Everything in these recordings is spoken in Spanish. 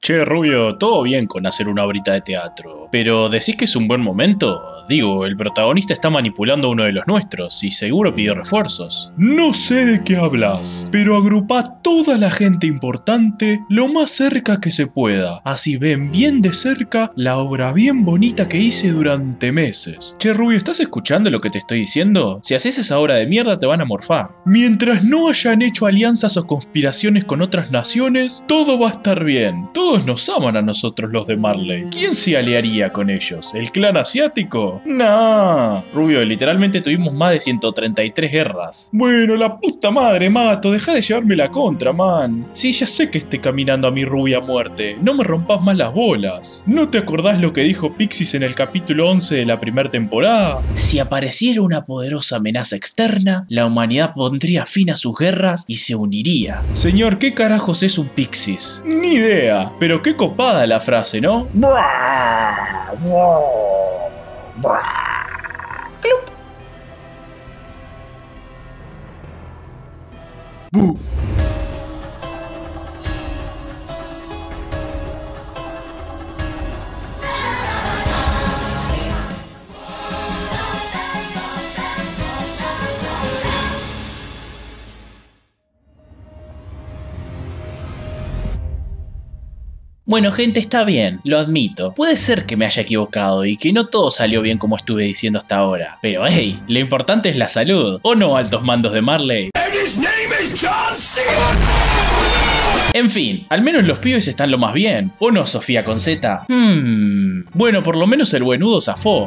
Che, Rubio, todo bien con hacer una obrita de teatro, pero ¿decís que es un buen momento? Digo, el protagonista está manipulando a uno de los nuestros y seguro pidió refuerzos. No sé de qué hablas, pero agrupá toda la gente importante lo más cerca que se pueda. Así ven bien de cerca la obra bien bonita que hice durante meses. Che, Rubio, ¿estás escuchando lo que te estoy diciendo? Si haces esa obra de mierda te van a morfar. Mientras no hayan hecho alianzas o conspiraciones con otras naciones, todo va a estar bien. Todos nos aman a nosotros los de Marley. ¿Quién se aliaría con ellos? ¿El clan asiático? Nah. Rubio, literalmente tuvimos más de 133 guerras. Bueno, la puta madre, Mato, deja de llevarme la contra, man. Sí, ya sé que esté caminando a mi rubia muerte. No me rompas más las bolas. ¿No te acordás lo que dijo Pixis en el capítulo 11 de la primera temporada? Si apareciera una poderosa amenaza externa, la humanidad pondría fin a sus guerras y se uniría. Señor, ¿qué carajos es un Pixis? Ni idea. Pero qué copada la frase, ¿no? ¡Bu! Bueno, gente, está bien, lo admito. Puede ser que me haya equivocado y que no todo salió bien como estuve diciendo hasta ahora. Pero hey, lo importante es la salud. ¿O no, altos mandos de Marley? En fin, al menos los pibes están lo más bien. ¿O no, Sofía con Z? Bueno, por lo menos el buenudo zafó.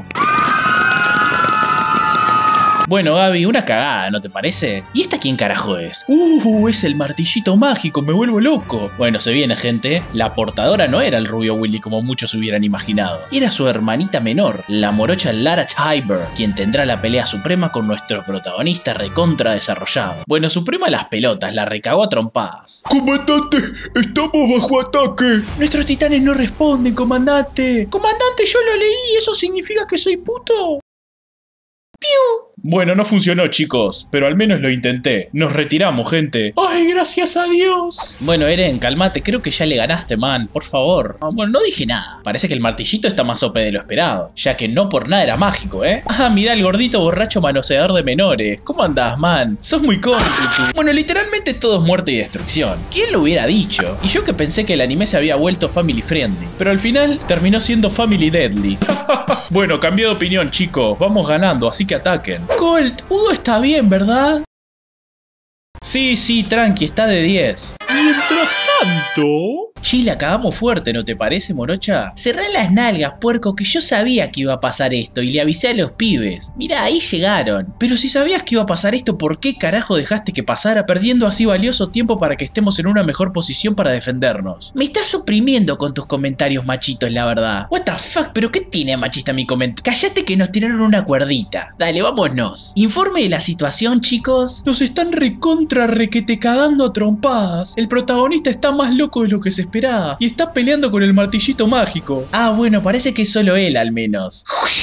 Bueno, Gaby, una cagada, ¿no te parece? ¿Y esta quién carajo es? Es el martillito mágico, me vuelvo loco. Bueno, se viene, gente. La portadora no era el rubio Willy como muchos hubieran imaginado. Era su hermanita menor, la morocha Lara Tiber, quien tendrá la pelea suprema con nuestro protagonista recontra desarrollado. Bueno, suprema las pelotas, la recagó a trompadas. ¡Comandante! ¡Estamos bajo ataque! Nuestros titanes no responden, comandante. Comandante, yo lo leí, ¿eso significa que soy puto? ¡Piu! Bueno, no funcionó, chicos, pero al menos lo intenté. Nos retiramos, gente. ¡Ay, gracias a Dios! Bueno, Eren, calmate, creo que ya le ganaste, man, por favor. Bueno, no dije nada. Parece que el martillito está más OP de lo esperado, ya que no por nada era mágico, ¿eh? Ah, mirá el gordito borracho manoseador de menores. ¿Cómo andás, man? Sos muy cómico. Bueno, literalmente todo es muerte y destrucción. ¿Quién lo hubiera dicho? Y yo que pensé que el anime se había vuelto family friendly, pero al final terminó siendo family deadly. Bueno, cambié de opinión, chicos. Vamos ganando, así que ataquen. Colt, Udo está bien, ¿verdad? Sí, tranqui, está de 10. Mientras tanto... Che, la acabamos fuerte, ¿no te parece, morocha? Cerrá las nalgas, puerco, que yo sabía que iba a pasar esto y le avisé a los pibes. Mirá, ahí llegaron. Pero si sabías que iba a pasar esto, ¿por qué carajo dejaste que pasara, perdiendo así valioso tiempo para que estemos en una mejor posición para defendernos? Me estás oprimiendo con tus comentarios machitos, la verdad. What the fuck, ¿pero qué tiene machista mi comentario? Cállate que nos tiraron una cuerdita. Dale, vámonos. Informe de la situación, chicos. Nos están requete cagando a trompadas. El protagonista está más loco de lo que se esperaba y está peleando con el martillito mágico. Ah, bueno, parece que es solo él al menos.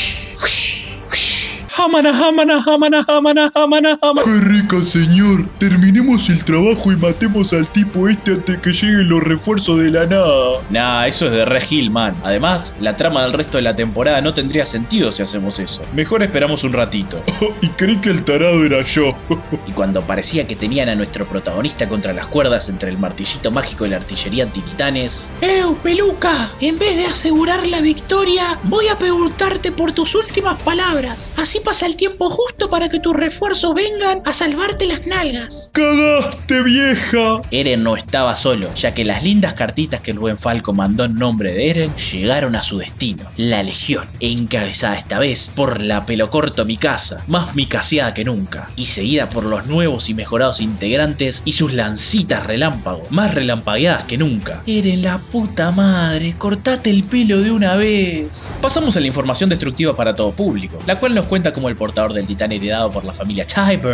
¡Qué rica, señor! Terminemos el trabajo y matemos al tipo este antes que lleguen los refuerzos de la nada. Nah, eso es de re Gil, man. Además, la trama del resto de la temporada no tendría sentido si hacemos eso. Mejor esperamos un ratito. Y creí que el tarado era yo. Y cuando parecía que tenían a nuestro protagonista contra las cuerdas entre el martillito mágico y la artillería antititanes... peluca! En vez de asegurar la victoria, voy a preguntarte por tus últimas palabras. Así pasa el tiempo justo para que tus refuerzos vengan a salvarte las nalgas. ¡Cagaste, vieja! Eren no estaba solo, ya que las lindas cartitas que el buen Falco mandó en nombre de Eren llegaron a su destino, la Legión, encabezada esta vez por la pelocorto Mikasa, más mikaseada que nunca, y seguida por los nuevos y mejorados integrantes y sus lancitas relámpago, más relampagueadas que nunca. Eren, la puta madre, cortate el pelo de una vez. Pasamos a la información destructiva para todo público, la cual nos cuenta como el portador del titán heredado por la familia Tiber estaba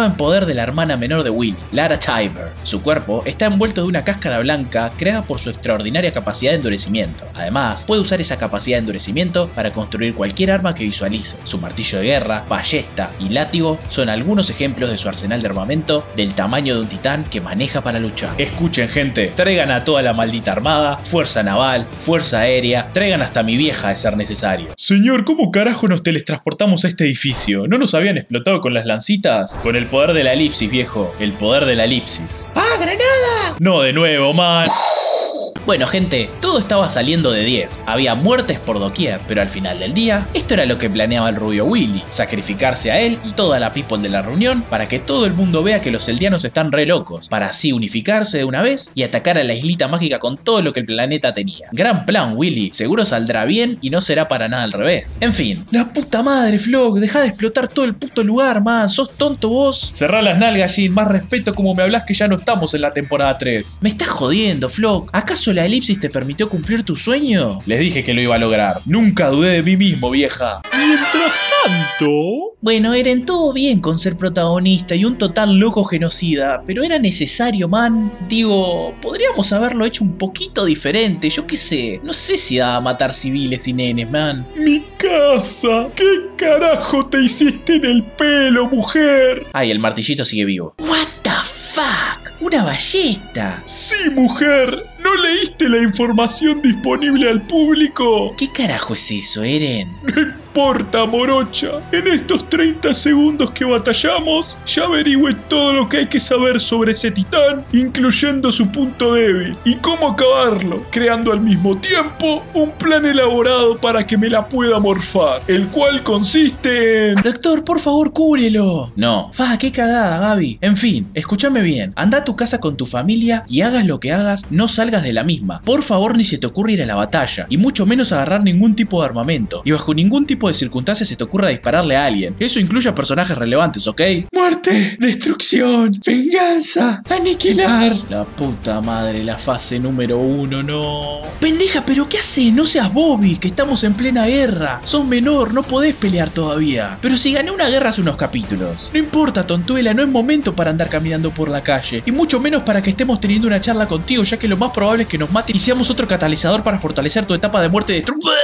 estaba en poder de la hermana menor de Willy, Lara Tyber. Su cuerpo está envuelto de una cáscara blanca creada por su extraordinaria capacidad de endurecimiento. Además, puede usar esa capacidad de endurecimiento para construir cualquier arma que visualice. Su martillo de guerra, ballesta y látigo son algunos ejemplos de su arsenal de armamento del tamaño de un titán que maneja para luchar. Escuchen, gente, traigan a toda la maldita armada, fuerza naval, fuerza aérea, traigan hasta a mi vieja de ser necesario. Señor, ¿cómo carajo nos teletransportamos a este edificio? ¿No nos habían explotado con las lancitas? Con el poder de la elipsis, viejo. El poder de la elipsis. ¡Ah, granada! No, de nuevo, man. Bueno, gente, todo estaba saliendo de 10. Había muertes por doquier, pero al final del día, esto era lo que planeaba el rubio Willy: sacrificarse a él y toda la people de la reunión para que todo el mundo vea que los eldianos están re locos, para así unificarse de una vez y atacar a la islita mágica con todo lo que el planeta tenía. Gran plan, Willy, seguro saldrá bien y no será para nada al revés. En fin. La puta madre, Flock, deja de explotar todo el puto lugar, man, sos tonto vos. Cerrá las nalgas, Jin, más respeto como me hablas que ya no estamos en la temporada 3. Me estás jodiendo, Flock. ¿Acaso la elipsis te permitió cumplir tu sueño? Les dije que lo iba a lograr. Nunca dudé de mí mismo, vieja. Mientras tanto... Bueno, Eren, todo bien con ser protagonista y un total loco genocida, pero era necesario, man. Digo, podríamos haberlo hecho un poquito diferente, yo qué sé. No sé si daba a matar civiles y nenes, man. ¡Mi casa! ¿Qué carajo te hiciste en el pelo, mujer? Ay, el martillito sigue vivo. What the fuck? ¡Una ballesta! ¡Sí, mujer! ¿No leíste la información disponible al público? ¿Qué carajo es eso, Eren? No importa, morocha. En estos 30 segundos que batallamos, ya averigüé todo lo que hay que saber sobre ese titán, incluyendo su punto débil, y cómo acabarlo, creando al mismo tiempo un plan elaborado para que me la pueda morfar, el cual consiste en... Doctor, por favor, cúbrelo. No. Fa, qué cagada, Gaby. En fin, escúchame bien. Anda a tu casa con tu familia y hagas lo que hagas, no salgas de la misma. Por favor, ni se te ocurra ir a la batalla, y mucho menos agarrar ningún tipo de armamento, y bajo ningún tipo de circunstancias se te ocurra dispararle a alguien. Eso incluye a personajes relevantes, ¿ok? Muerte, destrucción, venganza, aniquilar. La puta madre, la fase número 1, no. Pendeja, pero ¿qué haces? No seas Bobby, que estamos en plena guerra. Sos menor, no podés pelear todavía. Pero si gané una guerra hace unos capítulos. No importa, tontuela, no es momento para andar caminando por la calle, y mucho menos para que estemos teniendo una charla contigo, ya que lo más probable es que nos maten y seamos otro catalizador para fortalecer tu etapa de muerte y destrucción.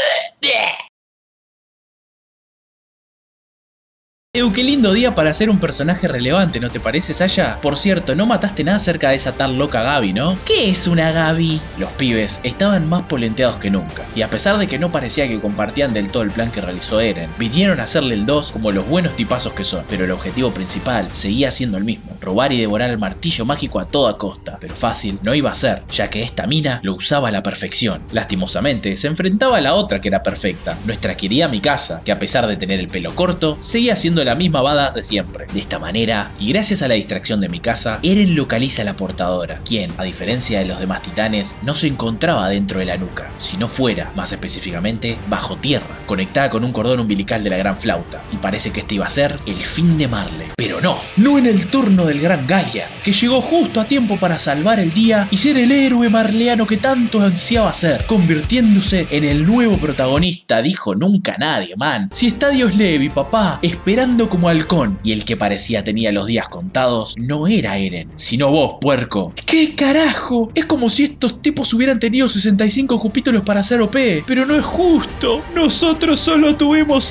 Qué lindo día para ser un personaje relevante, ¿no te parece, Saya? Por cierto, no mataste nada acerca de esa tal loca Gaby, ¿no? ¿Qué es una Gaby? Los pibes estaban más polenteados que nunca, y a pesar de que no parecía que compartían del todo el plan que realizó Eren, vinieron a hacerle el 2 como los buenos tipazos que son, pero el objetivo principal seguía siendo el mismo: robar y devorar el martillo mágico a toda costa. Pero fácil no iba a ser, ya que esta mina lo usaba a la perfección. Lastimosamente, se enfrentaba a la otra que era perfecta, nuestra querida Mikasa, que a pesar de tener el pelo corto, seguía siendo la misma badass de siempre. De esta manera, y gracias a la distracción de Mikasa, Eren localiza a la portadora, quien, a diferencia de los demás titanes, no se encontraba dentro de la nuca, sino fuera, más específicamente, bajo tierra, conectada con un cordón umbilical de la gran flauta, y parece que este iba a ser el fin de Marley. Pero no en el turno del gran Galia, que llegó justo a tiempo para salvar el día y ser el héroe marleano que tanto ansiaba ser, convirtiéndose en el nuevo protagonista. Dijo nunca nadie, man. Si está Dios Levi, papá, esperando como halcón, y el que parecía tenía los días contados no era Eren, sino vos, puerco. ¿Qué carajo? Es como si estos tipos hubieran tenido 65 capítulos para hacer OP, pero no es justo. Nosotros solo tuvimos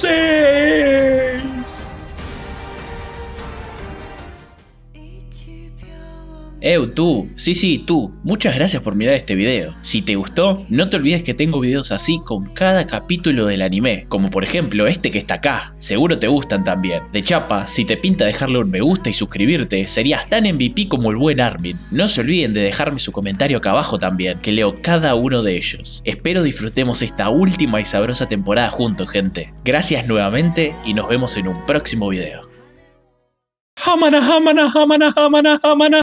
6. Tú, sí, tú, muchas gracias por mirar este video. Si te gustó, no te olvides que tengo videos así con cada capítulo del anime, como por ejemplo este que está acá, seguro te gustan también. De chapa, si te pinta dejarle un me gusta y suscribirte, serías tan MVP como el buen Armin. No se olviden de dejarme su comentario acá abajo también, que leo cada uno de ellos. Espero disfrutemos esta última y sabrosa temporada juntos, gente. Gracias nuevamente y nos vemos en un próximo video.